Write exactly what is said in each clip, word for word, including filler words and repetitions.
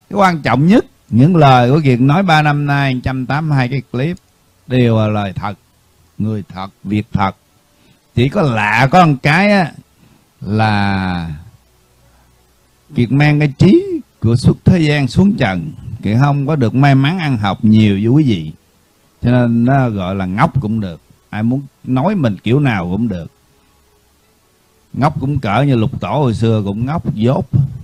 Cái quan trọng nhất, những lời của Kiệt nói ba năm nay, một trăm tám mươi hai cái clip đều là lời thật, người thật, việc thật. Chỉ có lạ có một cái á, là Kiệt mang cái trí của xuất thế gian xuống trần. Kiệt không có được may mắn ăn học nhiều với quý vị, cho nên nó gọi là ngốc cũng được. Ai muốn nói mình kiểu nào cũng được. Ngốc cũng cỡ như Lục Tổ hồi xưa cũng ngốc dốt.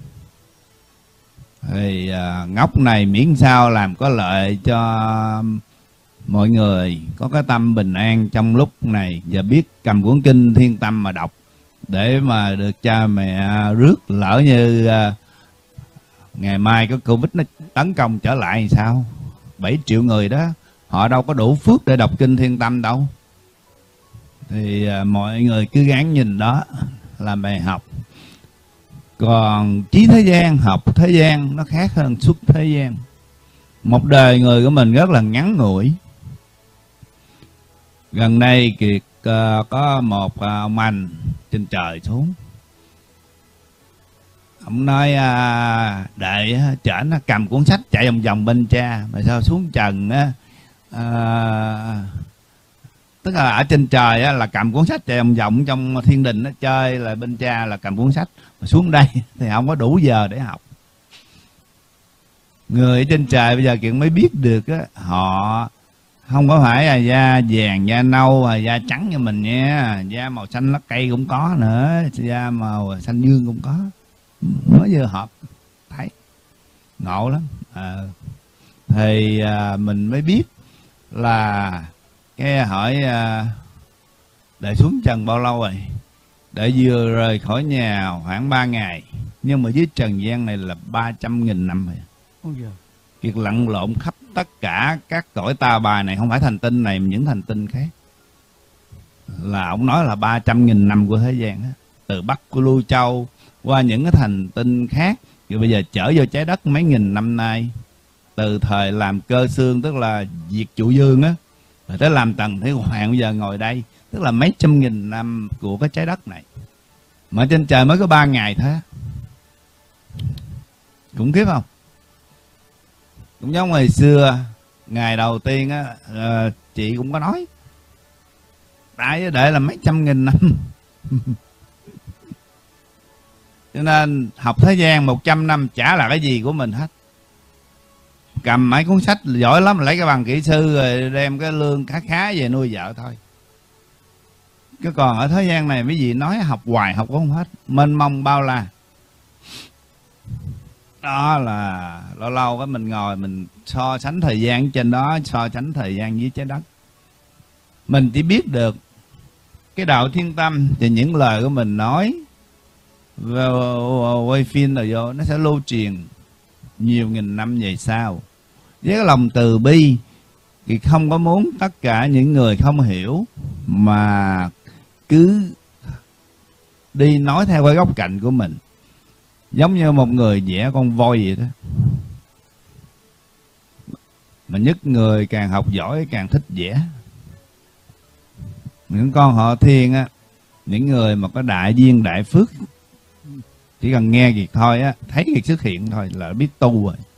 Thì à, ngốc này miễn sao làm có lợi cho mọi người, có cái tâm bình an trong lúc này, và biết cầm cuốn kinh Thiên Tâm mà đọc, để mà được cha mẹ rước. Lỡ như à, ngày mai có Covid nó tấn công trở lại thì sao? Bảy triệu người đó, họ đâu có đủ phước để đọc kinh Thiên Tâm đâu. Thì à, mọi người cứ gắng nhìn đó làm bài học. Còn trí thế gian, học thế gian nó khác hơn xuất thế gian. Một đời người của mình rất là ngắn ngủi. Gần đây Kiệt uh, có một uh, ông anh trên trời xuống. Ông nói uh, đệ uh, chở nó cầm cuốn sách chạy vòng vòng bên cha. Mà sao xuống trần á, uh, tức là ở trên trời á, là cầm cuốn sách chạy vòng vòng trong thiên đình nó chơi, là bên cha là cầm cuốn sách. Mà xuống đây thì không có đủ giờ để học. Người ở trên trời bây giờ Kiệt mới biết được á, họ không có phải là da vàng, da nâu, da trắng như mình nha. Da màu xanh lá cây cũng có nữa, da màu xanh dương cũng có. Nó vừa hợp, thấy ngộ lắm. À, thì à, mình mới biết là cái hỏi à, để xuống trần bao lâu rồi? Để vừa rời khỏi nhà khoảng ba ngày, nhưng mà dưới trần gian này là ba trăm nghìn năm rồi. Ôi giời. Kiệt lặn lộn khắp tất cả các cõi ta bà này, không phải thành tinh này mà những thành tinh khác. Là ông nói là ba trăm nghìn năm của thế gian đó. Từ Bắc của Lưu Châu qua những cái thành tinh khác, rồi bây giờ trở vô trái đất mấy nghìn năm nay. Từ thời làm cơ xương, tức là diệt Trụ Dương á, rồi tới làm Tần Thế Hoàng, bây giờ ngồi đây, tức là mấy trăm nghìn năm của cái trái đất này. Mà trên trời mới có ba ngày thôi. Khủng khiếp không? Cũng giống ngày xưa, ngày đầu tiên á, uh, chị cũng có nói, đại để là mấy trăm nghìn năm. Cho nên học thế gian một trăm năm chả là cái gì của mình hết. Cầm mấy cuốn sách giỏi lắm, lấy cái bằng kỹ sư rồi đem cái lương khá khá về nuôi vợ thôi. Chứ còn ở thế gian này mấy gì nói học hoài học cũng không hết, mênh mông bao la. Đó là lâu lâu cái mình ngồi mình so sánh thời gian trên đó, so sánh thời gian dưới trái đất. Mình chỉ biết được cái đạo Thiên Tâm thì những lời của mình nói quay phim rồi vô, nó sẽ lưu truyền nhiều nghìn năm về sau. Với cái lòng từ bi thì không có muốn tất cả những người không hiểu mà cứ đi nói theo cái góc cạnh của mình. Giống như một người vẽ con voi vậy đó. Mà nhất người càng học giỏi càng thích vẽ. Những con họ Thiên á, những người mà có đại duyên đại phước, chỉ cần nghe Kiệt thôi á, thấy Kiệt xuất hiện thôi là biết tu rồi.